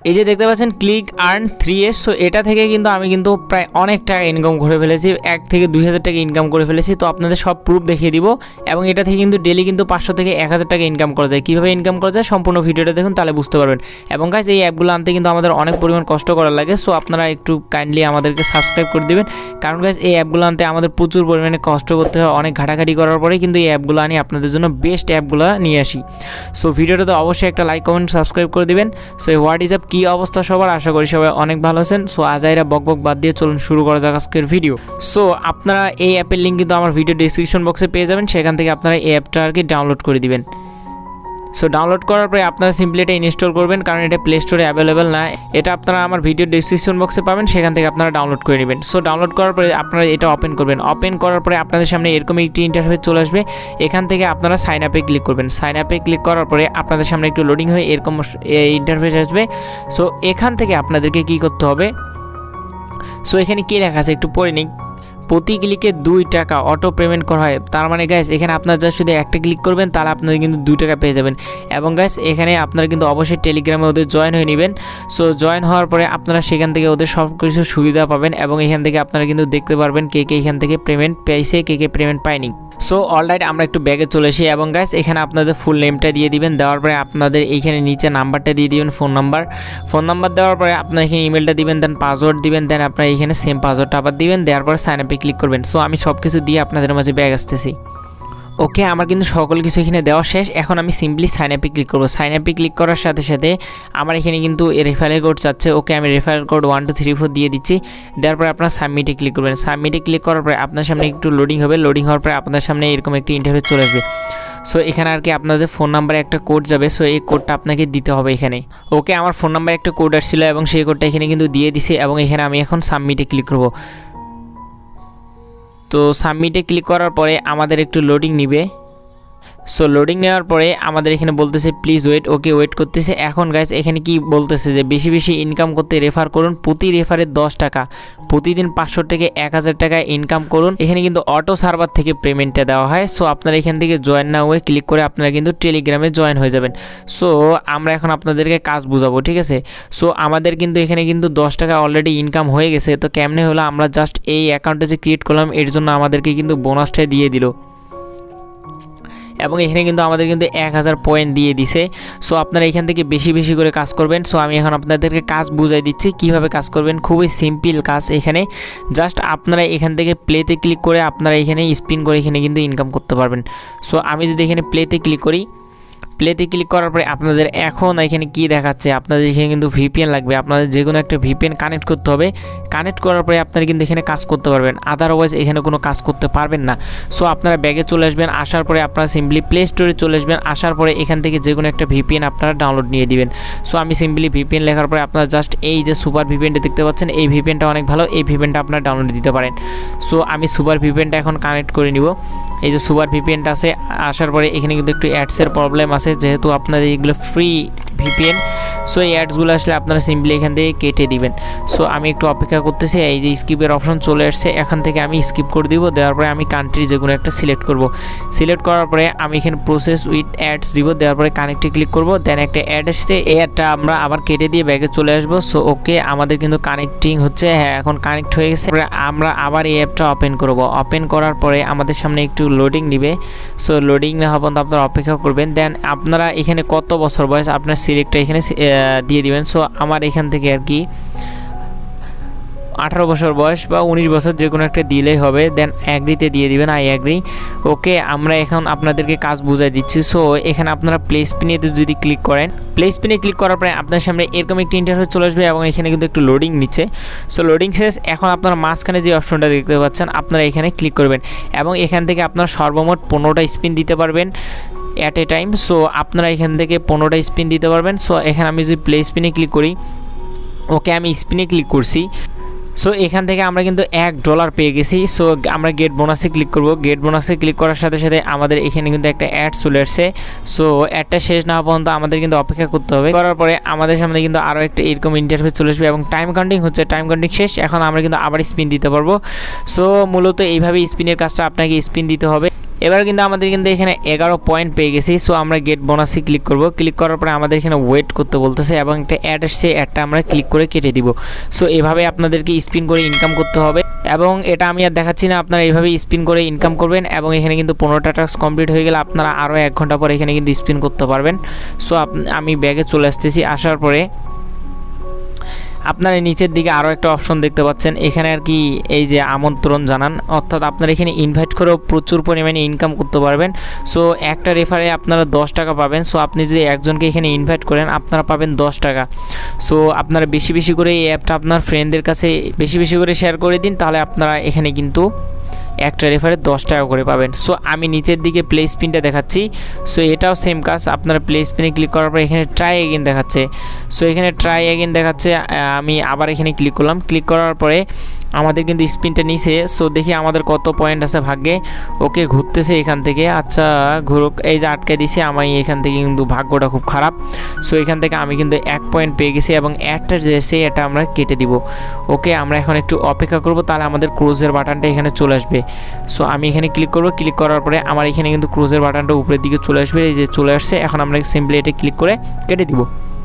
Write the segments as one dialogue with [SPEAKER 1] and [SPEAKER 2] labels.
[SPEAKER 1] এই যে দেখতে পাচ্ছেন ক্লিক আর্ন 3S। সো এটা থেকে কিন্তু আমি কিন্তু প্রায় অনেক টাকা ইনকাম করে ফেলেছি, 1 থেকে 2000 টাকা ইনকাম করে ফেলেছি। তো আপনাদের সব প্রুফ দেখিয়ে দিব এবং এটা থেকে কিন্তু ডেলি কিন্তু 500 থেকে 1000 টাকা ইনকাম করা যায়। কীভাবে ইনকাম করা যায় সম্পূর্ণ ভিডিওটা দেখুন, তাহলে বুঝতে পারবেন। এবং গাইস এই অ্যাপগুলো আনতে কিন্তু আমাদের অনেক পরিমাণ কষ্ট করা লাগে। সো আপনারা একটু কাইন্ডলি আমাদেরকে সাবস্ক্রাইব করে দেবেন, কারণ গাইস এই অ্যাপগুলো আনতে আমাদের প্রচুর পরিমাণে কষ্ট করতে হয়, অনেক ঘাটাঘাটি করার পরে কিন্তু এই অ্যাপগুলো আনি আপনাদের জন্য বেস্ট অ্যাপগুলো নিয়ে আসি। সো ভিডিওটাতে অবশ্যই একটা লাইক কমেন্ট সাবস্ক্রাইব করে দিবেন। সো হোয়াট ইজ আপ, কী অবস্থা সবার, আশা করি সবাই অনেক ভালো আছেন। সো আজাইরা বকবক বাদ দিয়ে চলুন শুরু করা যাক আজকের ভিডিও। সো আপনারা এই অ্যাপের লিঙ্ক কিন্তু আমার ভিডিও ডিসক্রিপশন বক্সে পেয়ে যাবেন, সেখান থেকে আপনারা এই অ্যাপটা আর কি ডাউনলোড করে দিবেন। সো ডাউনলোড করার পরে আপনারা সিম্পলি এটা ইনস্টল করবেন, কারণ এটা প্লে স্টোরে অ্যাভেলেবেল না। এটা আপনারা আমার ভিডিও ডিসক্রিপশন বক্সে পাবেন, সেখান থেকে আপনারা ডাউনলোড করে নেবেন। সো ডাউনলোড করার পরে আপনারা এটা ওপেন করবেন। ওপেন করার পরে আপনাদের সামনে এরকম একটি ইন্টারফেস চলে আসবে। এখান থেকে আপনারা সাইন আপে ক্লিক করবেন। সাইন আপে ক্লিক করার পরে আপনাদের সামনে একটু লোডিং হয়ে এরকম ইন্টারফেস আসবে। সো এখান থেকে আপনাদেরকে কী করতে হবে, সো এখানে কী লেখা আছে একটু পড়ে নিই। প্রতি ক্লিকে 2 টাকা অটো পেমেন্ট করা হয়। তার মানে গাইস এখানে আপনারা যা শুধু একটা ক্লিক করবেন তাহলে আপনারা কিন্তু 2 টাকা পেয়ে যাবেন। এবং গাইস এখানে আপনারা কিন্তু অবশ্যই টেলিগ্রামে ওদের জয়েন হয়ে নেবেন। সো জয়েন হওয়ার পরে আপনারা সেখান থেকে ওদের সব কিছু সুবিধা পাবেন এবং এখান থেকে আপনারা কিন্তু দেখতে পারবেন কে কে এখান থেকে পেমেন্ট পেয়েছে, কে কে পেমেন্ট পায়নি। সো অলরাইট আমরা একটু ব্যাগে চলে এসি এবং গাইস এখানে আপনাদের ফুল নেমটা দিয়ে দিবেন। দেওয়ার পরে আপনাদের এইখানে নিচে নাম্বারটা দিয়ে দিবেন, ফোন নাম্বার দেওয়ার পরে আপনার এখানে ইমেলটা দিবেন, দেন পাসওয়ার্ড দিবেন, দেন আপনার এখানে সেম পাসওয়ার্ডটা আবার দিবেন। দেওয়ার পরে সাইন আপে ক্লিক করবেন। সো আমি সব কিছু দিয়ে আপনাদের মাঝে ব্যাগ আসতেছি। ওকে, আমার কিন্তু সকল কিছু এখানে দেওয়া শেষ। এখন আমি সিম্পলি সাইন আপে ক্লিক করবো। সাইন আপে ক্লিক করার সাথে সাথে আমার এখানে কিন্তু রেফারেল কোড চাচ্ছে। ওকে, আমি রেফারেল কোড 1234 দিয়ে দিচ্ছি। দেওয়ার পরে আপনার সাবমিটে ক্লিক করবেন। সাবমিটে ক্লিক করার পরে আপনার সামনে একটু লোডিং হবে। লোডিং হওয়ার পরে আপনার সামনে এরকম একটি ইন্টারফেস চলে আসবে। সো এখানে আর কি আপনাদের ফোন নাম্বারে একটা কোড যাবে। সো এই কোডটা আপনাকে দিতে হবে এখানে। ওকে, আমার ফোন নাম্বারে একটা কোড আসছিলো এবং সেই কোডটা এখানে কিন্তু দিয়ে দিছি এবং এখানে আমি এখন সাবমিটে ক্লিক করবো। তো সাবমিটে ক্লিক করার পরে আমাদের একটু লোডিং নিবে। সো লোডিং নেওয়ার পরে আমাদের এখানে বলতেছে প্লিজ ওয়েট। ওকে, ওয়েট করতেছে। এখন গাইস এখানে কি বলতেছে যে বেশি বেশি ইনকাম করতে রেফার করুন, প্রতি রেফারে 10 টাকা, প্রতিদিন 500 থেকে 1000 টাকা ইনকাম করুন। এখানে কিন্তু অটো সার্ভার থেকে পেমেন্টটা দেওয়া হয়। সো আপনারা এখান থেকে জয়েন না হয়ে ক্লিক করে আপনারা কিন্তু টেলিগ্রামে জয়েন হয়ে যাবেন। সো আমরা এখন আপনাদেরকে কাজ বুঝাবো, ঠিক আছে। সো আমাদের কিন্তু এখানে কিন্তু 10 টাকা অলরেডি ইনকাম হয়ে গেছে। তো কেমনে হলো, আমরা জাস্ট এই অ্যাকাউন্টে যে ক্রিয়েট করলাম এর জন্য আমাদেরকে কিন্তু বোনাসটা দিয়ে দিল এবং এখানে কিন্তু আমাদের কিন্তু 1000 পয়েন্ট দিয়ে দিছে। সো আপনারা এখান থেকে বেশি বেশি করে কাজ করবেন। সো আমি এখন আপনাদেরকে কাজ বুঝাই দিচ্ছি কিভাবে কাজ করবেন। খুবই সিম্পল কাজ। এখানে জাস্ট আপনারা এখান থেকে প্লেতে ক্লিক করে আপনারা এখানে স্পিন করে এখানে কিন্তু ইনকাম করতে পারবেন। সো আমি যদি এখানে প্লেতে ক্লিক করি, প্লেতে ক্লিক করার পরে আপনাদের এখন এখানে কি দেখাচ্ছে, আপনাদের এখানে কিন্তু ভিপিএন লাগবে। আপনাদের যে কোনো একটা ভিপিএন কানেক্ট করতে হবে। কানেক্ট করার পরে আপনারা কিন্তু এখানে কাজ করতে পারবেন, আদারওয়াইজ এখানে কোনো কাজ করতে পারবেন না। সো আপনারা ব্যাগে চলে আসবেন। আসার পরে আপনারা সিম্পলি প্লে স্টোরে চলে আসবেন। আসার পরে এখান থেকে যে কোনো একটা ভিপিএন আপনারা ডাউনলোড নিয়ে দিবেন। সো আমি সিম্পলি ভিপিএন লেখার পরে আপনারা জাস্ট এই যে সুপার ভিপিএনটা দেখতে পাচ্ছেন, এই ভিপিএনটা অনেক ভালো, এই ভিপিএনটা আপনারা ডাউনলোড দিতে পারেন। সো আমি সুপার ভিপিএনটা এখন কানেক্ট করে নিব। এই যে সুপার ভিপিএনটা আছে, আসার পরে এখানে কিন্তু একটু অ্যাডসের প্রবলেম আছে, যেহেতু আপনাদের এইগুলো ফ্রি ভিপিএন। সো এই অ্যাডসগুলো আসলে আপনারা সিম্পলি এখান থেকে কেটে দিবেন। সো আমি একটু অপেক্ষা করতেছি। এই যে স্কিপের অপশন চলে আসছে, এখান থেকে আমি স্কিপ করে দিব। দেওয়ার পরে আমি কান্ট্রি যে কোনো একটা সিলেক্ট করব। সিলেক্ট করার পরে আমি এখানে প্রসেস উইথ অ্যাডস দিব। দেওয়ার পরে কানেক্টে ক্লিক করব। দেন একটা অ্যাড আসছে, এই অ্যাডটা আমরা আবার কেটে দিয়ে ব্যাগে চলে আসবো। সো ওকে, আমাদের কিন্তু কানেক্টিং হচ্ছে। হ্যাঁ, এখন কানেক্ট হয়ে গেছে। আমরা আবার এই অ্যাপটা ওপেন করব। ওপেন করার পরে আমাদের সামনে একটু লোডিং নিবে। সো লোডিং না হওয়া পর্যন্ত আপনারা অপেক্ষা করবেন। দেন আপনারা এখানে কত বছর বয়স আপনার সিলেক্টটা এখানে দিয়ে দিবেন। সো আমার এখান থেকে আর কি 18 বছর বয়স বা 19 বছর যে কোনো একটা দিলেই হবে। দেন অ্যাগ্রিতে দিয়ে দিবেন, আই অ্যাগ্রি। ওকে, আমরা এখন আপনাদেরকে কাজ বুঝাই দিচ্ছি। সো এখানে আপনারা প্লে স্পিনে যদি ক্লিক করেন, প্লে স্পিনে ক্লিক করার পরে আপনার সামনে এরকম একটি ইন্টারফেস চলে আসবে এবং এখানে কিন্তু একটু লোডিং নিচ্ছে। সো লোডিং শেষ। এখন আপনারা মাঝখানে যে অপশনটা দেখতে পাচ্ছেন আপনারা এখানে ক্লিক করবেন এবং এখান থেকে আপনারা সর্বমোট 15টা স্পিন দিতে পারবেন অ্যাট এ টাইম। সো আপনারা এখান থেকে 15টা স্পিন দিতে পারবেন। সো এখানে আমি যদি প্লে স্পিনে ক্লিক করি, ওকে আমি স্পিনে ক্লিক করছি। সো এখান থেকে আমরা কিন্তু $1 পেয়ে গেছি। সো আমরা গেট বোনাসে ক্লিক করব। গেট বোনাসে ক্লিক করার সাথে সাথে আমাদের এখানে কিন্তু একটা অ্যাড চলে আসছে। সো অ্যাডটা শেষ না পর্যন্ত আমাদের কিন্তু অপেক্ষা করতে হবে। করার পরে আমাদের সামনে কিন্তু আরও একটা এরকম ইন্টারফেস চলে আসবে এবং টাইম কাউন্টিং হচ্ছে। টাইম কাউন্টিং শেষ। এখন আমরা কিন্তু আবার স্পিন দিতে পারবো। সো মূলত এইভাবে স্পিনের কাজটা আপনাকে স্পিন দিতে হবে। এবার কিন্তু আমাদের কিন্তু এখানে 11 পয়েন্ট পেয়ে গেছি। সো আমরা গেট বোনাসে ক্লিক করব। ক্লিক করার পরে আমাদের এখানে ওয়েট করতে বলতেছে এবং একটা অ্যাড আসছে, অ্যাডটা আমরা ক্লিক করে কেটে দিব। সো এভাবে আপনাদেরকে স্পিন করে ইনকাম করতে হবে এবং এটা আমি আর দেখাচ্ছি না, আপনারা এইভাবে স্পিন করে ইনকাম করবেন এবং এখানে কিন্তু 15টা টাস্ক কমপ্লিট হয়ে গেলে আপনারা আরও 1 ঘন্টা পরে এখানে কিন্তু স্পিন করতে পারবেন। সো আমি ব্যাগে চলে আসতেছি। আসার পরে আপনারা নিচের দিকে আরও একটা অপশন দেখতে পাচ্ছেন, এখানে আর কি এই যে আমন্ত্রণ জানান, অর্থাৎ আপনারা এখানে ইনভাইট করেও প্রচুর পরিমাণে ইনকাম করতে পারবেন। সো একটা রেফারে আপনারা 10 টাকা পাবেন। সো আপনি যদি একজনকে এখানে ইনভাইট করেন আপনারা পাবেন 10 টাকা। সো আপনারা বেশি বেশি করে এই অ্যাপটা আপনার ফ্রেন্ডদের কাছে বেশি বেশি করে শেয়ার করে দিন, তাহলে আপনারা এখানে কিন্তু একটা রেফারে 10 টাকা করে পাবেন। সো আমি নিচের দিকে প্লে স্পিনটা দেখাচ্ছি। সো এটাও সেম কাজ, আপনারা প্লে স্পিনে ক্লিক করার পর এখানে ট্রাই এগেইন দেখাচ্ছে। সো এখানে ট্রাই এগেইন দেখাচ্ছে, আমি আবার এখানে ক্লিক করলাম। ক্লিক করার পরে আমাদের কিন্তু স্পিনটা নিচে। সো দেখি আমাদের কত পয়েন্ট আছে ভাগ্যে। ওকে ঘুরতেছে এখান থেকে, আচ্ছা ঘুরুক। এই যে আটকে দিছে, আমি এখান থেকে কিন্তু ভাগ্যটা খুব খারাপ। সো এখান থেকে আমি কিন্তু 1 পয়েন্ট পেয়ে গেছি এবং অ্যাডটা যে এটা আমরা কেটে দিব। ওকে আমরা এখন একটু অপেক্ষা করব, তাহলে আমাদের ক্রোজের বাটনটা এখানে চলে আসবে। সো আমি এখানে ক্লিক করব। ক্লিক করার পরে আমার এখানে কিন্তু ক্রোজের বাটনটা উপরের দিকে চলে আসবে। এই যে চলে আসছে, এখন আমরা সিম্পলি এটা ক্লিক করে কেটে দিব।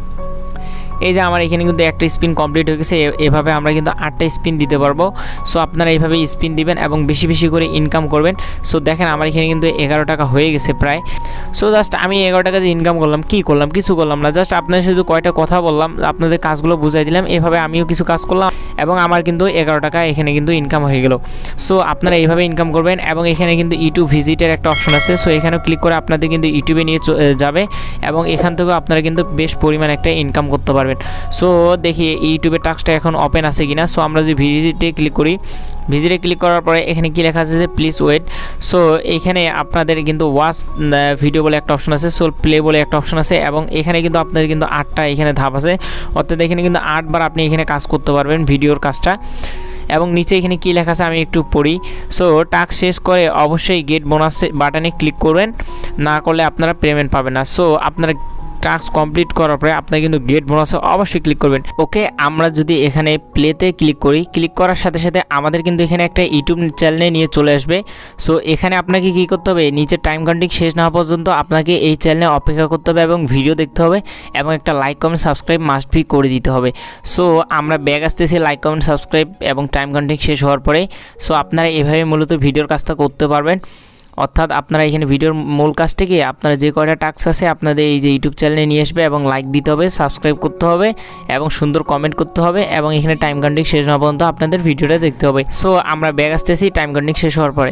[SPEAKER 1] এই যে আমার এখানে কিন্তু একটা স্পিন কমপ্লিট হয়ে গেছে। এভাবে আমরা কিন্তু 8টা স্পিন দিতে পারবো। সো আপনারা এইভাবে স্পিন দিবেন এবং বেশি বেশি করে ইনকাম করবেন। সো দেখেন আমার এখানে কিন্তু 11 টাকা হয়ে গেছে প্রায়। সো জাস্ট আমি 11 টাকা যে ইনকাম করলাম, কি করলাম? কিছু করলাম না, জাস্ট আপনাদের শুধু কয়টা কথা বললাম, আপনাদের কাজগুলো বুঝাই দিলাম। এভাবে আমিও কিছু কাজ করলাম এবং আমার কিন্তু 11 টাকা এখানে কিন্তু ইনকাম হয়ে গেল। সো আপনারা এইভাবে ইনকাম করবেন এবং এখানে কিন্তু ইউটিউব ভিজিটের একটা অপশন আছে। সো এখানেও ক্লিক করে আপনাদের কিন্তু ইউটিউবে নিয়ে যাবে এবং এখান থেকেও আপনারা কিন্তু বেশ পরিমাণ একটা ইনকাম করতে পারবেন। সো দেখি ইউটিউবের টাস্কটা এখন ওপেন আছে কিনা। সো আমরা যে ভিজিটে ক্লিক করি, ভিজিটে ক্লিক করার পরে এখানে কি লেখা আছে যে প্লিজ ওয়েট। সো এখানে আপনাদের কিন্তু ওয়াচ ভিডিও বলে একটা অপশন আছে, সো প্লে বলে একটা অপশন আছে এবং এখানে কিন্তু আপনাদের কিন্তু 8টা এখানে ধাপ আছে, অর্থাৎ এখানে কিন্তু 8 বার আপনি এখানে কাজ করতে পারবেন ভিডিওর কাজটা। এবং নিচে এখানে কি লেখা আছে আমি একটু পড়ি। সো টাস্ক শেষ করে অবশ্যই গেট বোনাস বাটনে ক্লিক করবেন, না করলে আপনারা পেমেন্ট পাবেন না। সো আপনারা টাস্ক কমপ্লিট করার পরে আপনারা কিন্তু গেট বোনাসে অবশ্যই ক্লিক করবেন। ওকে আমরা যদি এখানে প্লেতে ক্লিক করি, ক্লিক করার সাথে সাথে আমাদের কিন্তু এখানে একটা ইউটিউব চ্যানেলে নিয়ে চলে আসবে। সো এখানে আপনাকে কি করতে হবে, নিচের টাইম কাউন্টিং শেষ না হওয়া পর্যন্ত আপনাকে এই চ্যানেলে অপেক্ষা করতে হবে এবং ভিডিও দেখতে হবে এবং একটা like comment subscribe must be করে দিতে হবে। সো আমরা ব্যাক আসতেছি লাইক কমেন্ট সাবস্ক্রাইব এবং টাইম কাউন্টিং শেষ হওয়ার পরে। সো আপনারা এভাবে মূলত ভিডিওর কাজটা করতে পারবেন, অর্থাৎ আপনারা এখানে ভিডিওর মূল কাজটাকে আপনারা যে কয়টা টাস্ক আছে আপনাদের এই যে ইউটিউব চ্যানেলে নিয়ে আসবে এবং লাইক দিতে হবে, সাবস্ক্রাইব করতে হবে এবং সুন্দর কমেন্ট করতে হবে এবং এখানে টাইম কাউন্টিং শেষ হওয়া পর্যন্ত আপনাদের ভিডিওটা দেখতে হবে। সো আমরা ব্যাক আসতেছি টাইম কাউন্টিং শেষ হওয়ার পরে।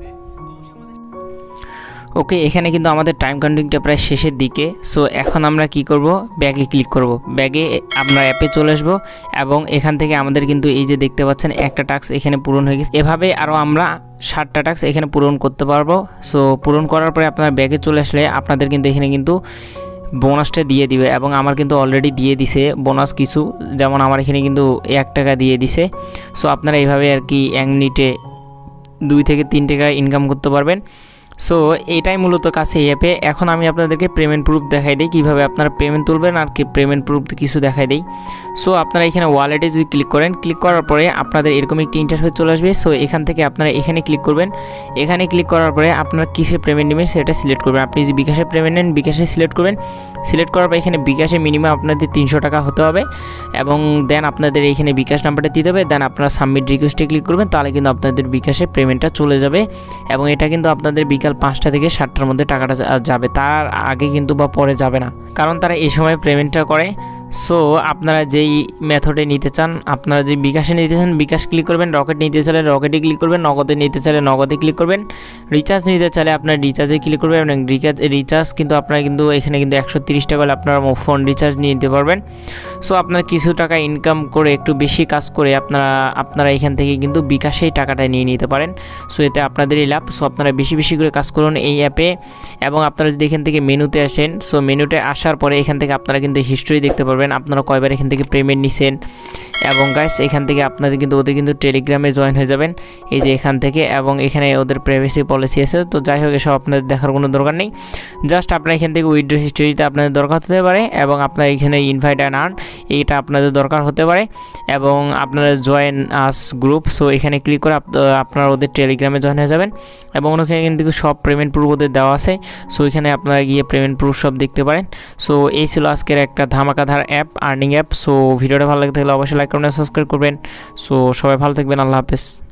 [SPEAKER 1] ওকে এখানে কিন্তু আমাদের টাইম কাউন্টিংটা প্রায় শেষের দিকে। সো এখন আমরা কি করব, ব্যাগে ক্লিক করব। ব্যাগে আমরা অ্যাপে চলে আসবো এবং এখান থেকে আমাদের কিন্তু এই যে দেখতে পাচ্ছেন একটা টাস্ক এখানে পূরণ হয়ে গেছে। এভাবে আরও আমরা 7টা টাস্ক এখানে পূরণ করতে পারবো। সো পূরণ করার পরে আপনারা ব্যাগে চলে আসলে আপনাদের কিন্তু এখানে কিন্তু বোনাসটা দিয়ে দিবে এবং আমার কিন্তু অলরেডি দিয়ে দিছে বোনাস কিছু, যেমন আমার এখানে কিন্তু 1 টাকা দিয়ে দিছে। সো আপনারা এইভাবে আর কি 1 মিনিটে 2 থেকে 3 টাকা ইনকাম করতে পারবেন। সো এটাই মূলত কাছে এই অ্যাপে। এখন আমি আপনাদেরকে পেমেন্ট প্রুফ দেখাই দিই, কীভাবে আপনারা পেমেন্ট তুলবেন আর কি পেমেন্ট প্রুফ কিছু দেখাই দিই। সো আপনারা এখানে ওয়ালেটে যদি ক্লিক করেন, ক্লিক করার পরে আপনাদের এরকম একটি ইন্টারফেস চলে আসবে। সো এখান থেকে আপনারা এখানে ক্লিক করবেন। এখানে ক্লিক করার পরে আপনারা কিসে পেমেন্ট নেবেন সেটা সিলেক্ট করবেন। আপনি যদি বিকাশে পেমেন্ট নেন বিকাশে সিলেক্ট করবেন। সিলেক্ট করার পর এখানে বিকাশে মিনিমাম আপনাদের 300 টাকা হতে হবে এবং দেন আপনাদের এইখানে বিকাশ নাম্বারটা দিতে হবে। দেন আপনারা সাবমিট রিকোয়েস্টে ক্লিক করবেন, তাহলে কিন্তু আপনাদের বিকাশে পেমেন্টটা চলে যাবে এবং এটা কিন্তু আপনাদের বিকাল 5টা থেকে 7টার মধ্যে টাকাটা যাবে, তার আগে কিন্তু বা পরে যাবে না, কারণ তারা এই সময় পেমেন্টটা করে। সো আপনারা যেই মেথডে নিতে চান, আপনারা যে বিকাশে নিতে চান বিকাশ ক্লিক করবেন, রকেট নিতে চাইলে রকেটে ক্লিক করবেন, নগদে নিতে চাইলে নগদে ক্লিক করবেন, রিচার্জ নিতে চাইলে আপনার রিচার্জে ক্লিক করবেন এবং রিচার্জ কিন্তু আপনারা কিন্তু এখানে কিন্তু 130 টাকা হলে আপনারা ফোন রিচার্জ নিয়ে নিতে পারবেন। সো আপনারা কিছু টাকা ইনকাম করে একটু বেশি কাজ করে আপনারা এখান থেকে কিন্তু বিকাশেই টাকাটা নিয়ে নিতে পারেন। সো এতে আপনাদেরই লাভ। সো আপনারা বেশি বেশি করে কাজ করুন এই অ্যাপে এবং আপনারা যদি এখান থেকে মেনুতে আসেন, সো মেনুতে আসার পরে এখান থেকে আপনারা কিন্তু হিস্ট্রি দেখতে পারবেন, আপনারা কয়বার এখান থেকে পেমেন্ট নিছেন এবং গাইস এখান থেকে আপনাদের কিন্তু ওদের কিন্তু টেলিগ্রামে জয়েন হয়ে যাবেন, এই যে এখান থেকে। এবং এখানে ওদের প্রাইভেসি পলিসি আছে। তো যাই হোক এসব আপনাদের দেখার কোনো দরকার নেই, জাস্ট আপনার এখান থেকে উইথড্র হিস্ট্রিতে আপনাদের দরকার হতে পারে, এবং আপনার এখানে ইনভাইট অ্যান্ড আর্ন এইটা আপনাদের দরকার হতে পারে, এবং আপনারা জয়েন আস গ্রুপ। সো এখানে ক্লিক করে আপনারা ওদের টেলিগ্রামে জয়েন হয়ে যাবেন, এবং ওখানে কিন্তু সব পেমেন্ট প্রুফ ওদের দেওয়া আছে। সো এখানে আপনারা গিয়ে পেমেন্ট প্রুফ সব দেখতে পারেন। সো এই ছিল আজকের একটা ধামাকাধার অ্যাপ, আর্নিং অ্যাপ। সো ভিডিওটা ভালো লাগে থাকলে অবশ্যই লাইক করবেন, সাবস্ক্রাইব করবেন। সো সবাই ভালো থাকবেন, আল্লাহ হাফেজ।